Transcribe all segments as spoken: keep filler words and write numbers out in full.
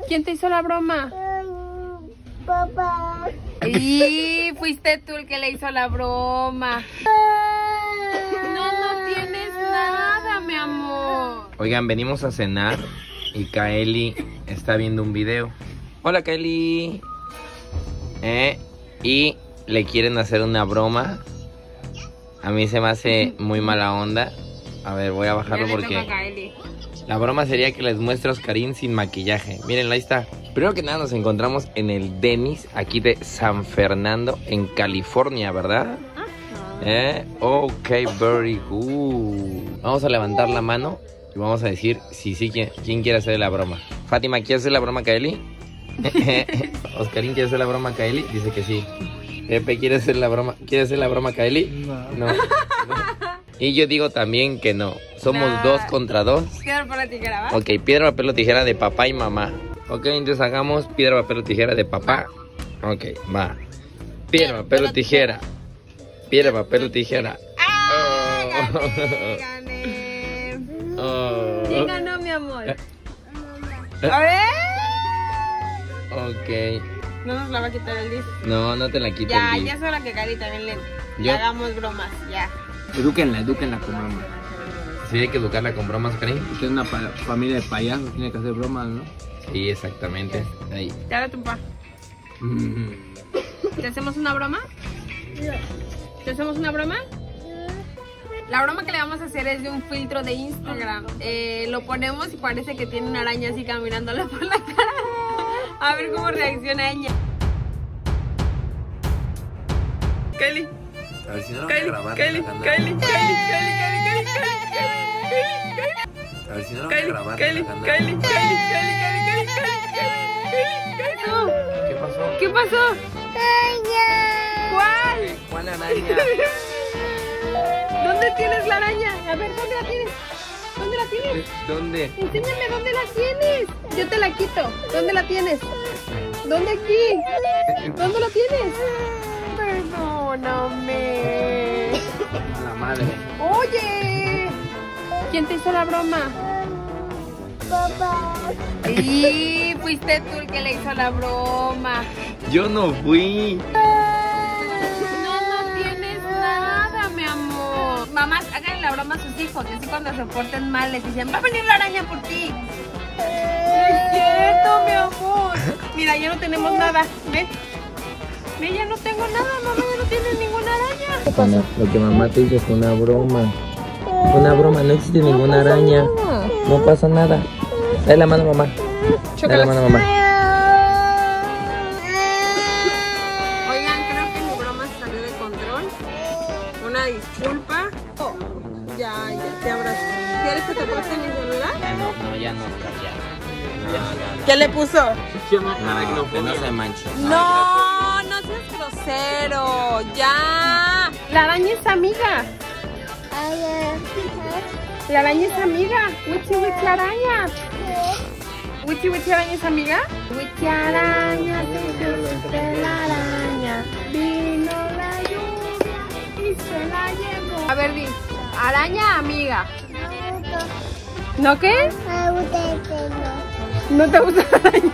¿Quién te hizo la broma? Papá. Y fuiste tú el que le hizo la broma. No, no tienes nada, mi amor. Oigan, venimos a cenar y Kaeli está viendo un video. Hola, Kaeli. Eh, y le quieren hacer una broma. A mí se me hace muy mala onda. A ver, voy a bajarlo porque la broma sería que les muestre a Oscarín sin maquillaje. Miren, ahí está. Primero que nada nos encontramos en el Denny's, aquí de San Fernando, en California, ¿verdad? Eh, ok, very good. Vamos a levantar la mano y vamos a decir si sí, quién, quién quiere hacer la broma. Fátima, ¿quiere hacer la broma a Kaeli? Oscarín, ¿quiere hacer la broma a Kaeli? Dice que sí. Pepe, ¿quiere hacer la broma? ¿Quiere hacer la broma a Kaeli? No. No. No. Y yo digo también que no. Somos no. dos contra dos. Piedra, papel o tijera, ¿va? Ok, piedra, papel o tijera de papá y mamá. Ok, entonces hagamos piedra, papel o tijera de papá. Ok, va. Piedra, papel o tijera. Piedra, papel o tijera. ¡Ah! Oh. Gané, gané. Oh. ¿Quién ganó, mi amor? Eh. A ver. Ok. No nos la va a quitar el disco. No, no te la quito Ya, el disco. ya es hora que Kaeli también le, le ¿Yo? hagamos bromas, ya. Edúquenla, edúquenla con broma. Sí, hay que educarla con bromas, Kaeli. Usted es una pa familia de payasos, tiene que hacer bromas, ¿no? Sí, exactamente. Ahí. Dale tu pa. Mm. ¿Te hacemos una broma? ¿Te hacemos una broma? La broma que le vamos a hacer es de un filtro de Instagram. Eh, lo ponemos y parece que tiene una araña así caminándole por la cara. A ver cómo reacciona ella. Kaeli. A ver si no lo Kaeli, voy a grabar. Kaeli, Kaeli, Kaeli, Kaeli, Kaeli, Kaeli, A ver si no lo voy a Kaeli, grabar. Kaeli, Kaeli, Kaeli, Kaeli, Kaeli, Kaeli, Kaeli. ¿Qué pasó? ¿Qué pasó? ¿Cuál? ¿Cuál araña? ¿Dónde tienes la araña? A ver, ¿dónde la tienes? ¿Dónde la tienes? ¿Dónde? Enséñame dónde la tienes. Yo te la quito. ¿Dónde la tienes? ¿Dónde aquí? ¿Dónde la tienes? Perdóname. A la madre. Oye, ¿quién te hizo la broma? Papá. Y fuiste tú el que le hizo la broma. Yo no fui. No, no tienes nada, mi amor. Mamás, hagan la broma a sus hijos. Y así cuando se porten mal les dicen, va a venir la araña por ti. No es cierto, mi amor. Mira, ya no tenemos nada. ¿Ve? Ve, ya no tengo nada, mamá. Ya no tienes ninguna araña. Bueno, lo que mamá te hizo fue una broma. Fue una broma, no existe no ninguna araña. Nada. No pasa nada. Dale la mano, mamá. Dale la mano, mamá. Oigan, creo que mi broma salió de control. Una disculpa. Oh, ya, ya te abrazo. ¿Quieres que te pase mi celular? Ya no, no, ya no, ya. No, no, no. ¿Qué le puso? No, que no se manche. No, no seas grosero. Ya. La araña es amiga. La araña es amiga. Wichi, wichi, araña. Wichi, wichi, araña es amiga. Wichi, araña, de la araña. Vino la lluvia y se la llevó. A ver, di. Araña, amiga. ¿No qué? ¿No te gusta la araña?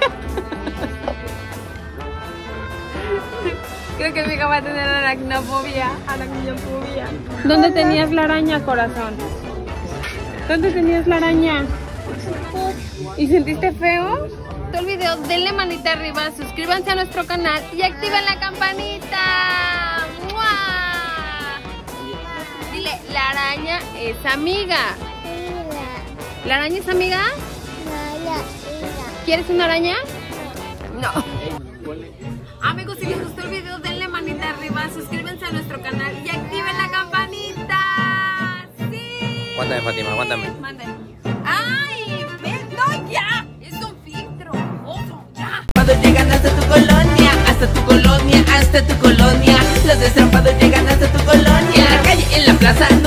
Creo que mi hija va a tener aracnofobia. Aracnofobia. ¿Dónde tenías la araña, corazón? ¿Dónde tenías la araña? ¿Y sentiste feo? El video, denle manita arriba, suscríbanse a nuestro canal y activen la campanita. ¡Mua! Dile, la araña es amiga. ¿La araña es amiga? ¿Quieres una araña? No. Amigos, si les gustó el video, denle manita arriba, suscríbanse a nuestro canal y activen la campanita. ¡Sí! Aguántame, Fátima, aguántame. Mándame. ¡Ay! ven, ¡No, ya! ¡Es un filtro! ¡Oso, ya! Cuando llegan hasta tu colonia, hasta tu colonia, hasta tu colonia. Los destrampados llegan hasta tu colonia. En la calle, en la plaza.